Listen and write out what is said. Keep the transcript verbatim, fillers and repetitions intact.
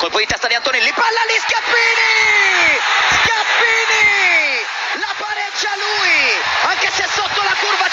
colpo di testa di Antonelli, palla lì, Schiaffini! Schiaffini! La pareggia lui, anche se sotto la curva